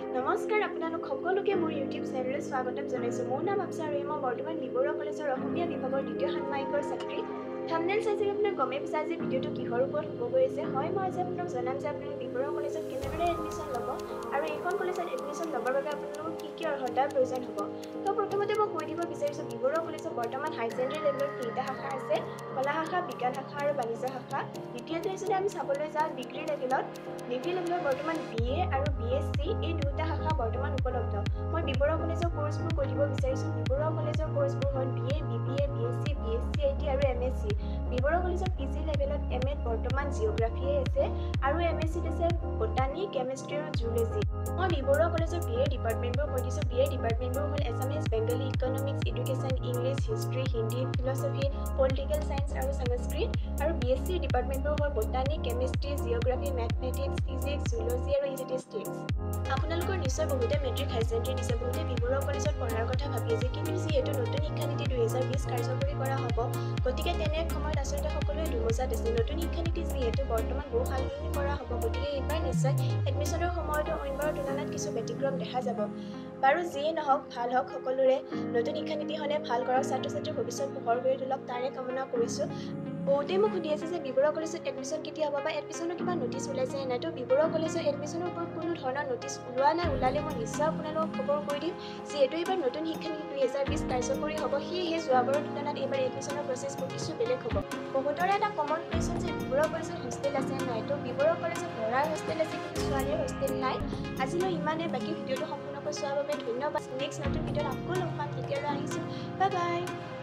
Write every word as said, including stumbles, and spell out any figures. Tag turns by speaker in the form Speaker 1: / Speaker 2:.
Speaker 1: নমস্কাৰ আপোনালোক সকলোকে মোৰ ইউটিউব চেনেললৈ স্বাগতম জনাইছোঁ। মোৰ নাম আপচা আৰু মই বৰ্তমান বি বৰুৱা কলেজৰ অসমীয়া বিভাগৰ দ্বিতীয় ষাণ্মাসিকৰ ছাত্ৰী। থাম্বনেইল চাই চাগে আপোনাৰ গমেই পাইছে আজি ভিডিঅ'টো কিহৰ ওপৰত হ'ব গৈ আছে। হয়, মই আজি আপোনাক জনাম যে আপুনি বি বৰুৱা কলেজত কেনেদৰে এডমিশ্যন ল'ব আৰু এইখন কলেজত এডমিশ্যন ল'বৰ বাবে আপোনালোকক কি কি অৰ্হতাৰ প্ৰয়োজন হ'ব। তো প্ৰথমতে মই কৈ দিব বিচাৰিছোঁ বি বৰুৱা কলেজত বৰ্তমান হাই ছেকেণ্ডেৰী লেভেলত তিনিটা শাখা আছে, কলা শাখা, বিজ্ঞান শাখা আৰু বাণিজ্য শাখা। দ্বিতীয়তে যদি আমি চাবলৈ যাওঁ ডিগ্ৰী লেভেলত ডিগ্ৰী লেভেলত বৰ্তমান বি এ আৰু বি এছ চি এই দুটা শাখা বৰ্তমান উপলব্ধ। মই বি বৰুৱা কলেজৰ কোৰ্চবোৰ কৈ দিব বিচাৰিছোঁ। বি বৰুৱা কলেজৰ কোৰ্চবোৰ হ'ল B A, B B A, B S C, B S C I T আৰু M S C. B Barua কলেজৰ পি জি লেভেলত এম এত বৰ্তমান জিঅ'গ্ৰাফীয়ে আছে আৰু এম এছ চিত আছে বটানী, কেমেষ্ট্ৰি আৰু জুলজি। মই বি বৰুৱা কলেজৰ বি এ ডিপাৰ্টমেণ্টবোৰ কৈ দিছোঁ। বি এ ডিপাৰ্টমেণ্টবোৰ হ'ল Assamese, Bengali, economics, education, English, history, Hindi, philosophy, political science আৰু সংস্কৃত। আৰু বি এছ চি ডিপাৰ্টমেণ্টবোৰ হ'ল botany, chemistry, geography, mathematics, physics, zoology আৰু ষ্টেটিষ্টিক্স। আপোনালোকৰ নিশ্চয় বহুতে মেট্ৰিক হাই ছেকেণ্ডেৰী দিছে, বহুতে বি বৰুৱা কলেজত পঢ়াৰ কথা ভাবি আছে, কিন্তু যিহেতু নতুন শিক্ষানীতি দুহেজাৰ বিছ কাৰ্যকৰী কৰা হ'ব, গতিকে তেনে সময়ত আচলতে সকলোৱে দুমোজাত আছে। নতুন শিক্ষানীতি যিহেতু বৰ্তমান বহু সালসলনি কৰা হ'ব, গতিকে এইবাৰ নিশ্চয় এডমিশ্যনৰ সময়তো অইনবাৰৰ তুলনাত কিছু ব্যতিক্ৰম দেখা যাব। বাৰু যিয়ে নহওক, ভাল হওক সকলোৰে। নতুন শিক্ষানীতিখনে ভাল কৰক, ছাত্ৰ ছাত্ৰীৰ ভৱিষ্যত পোহৰ কৰি তোলক, তাৰে কামনা কৰিছোঁ। বহুতেই মোক সুধি আছে যে বি বৰুৱা কলেজত এডমিশ্যন কেতিয়া হ'ব বা এডমিশ্যনৰ কিবা নটিচ ওলাইছে নাই। তো বি বৰুৱা কলেজৰ এডমিশ্যনৰ ওপৰত কোনো ধৰণৰ নটিচ ওলোৱা নাই, ওলালে মই নিশ্চয় আপোনালোকক খবৰ কৰি দিম। যিহেতু এইবাৰ নতুন শিক্ষানীতি দুহেজাৰ বিছ কাৰ্যকৰী হ'ব, সেয়েহে যোৱাবাৰৰ তুলনাত এইবাৰ এডমিশ্যনৰ প্ৰচেছবোৰ কিছু বেলেগ হ'ব। বহুতৰে এটা কমন কুৱেশ্যন যে বি বৰুৱা কলেজত হোষ্টেল আছে নাই। তো বি বৰুৱা কলেজত ল'ৰাৰ হোষ্টেল আছে, কিন্তু ছোৱালীৰ হোষ্টেল নাই। আজিলৈ ইমানে, বাকী ভিডিঅ'টো সম্পূৰ্ণকৈ চোৱাৰ বাবে ধন্যবাদ। নেক্সট নতুন ভিডিঅ'ত আকৌ লগ পাম, তেতিয়ালৈ আহিছোঁ, বাই বাই।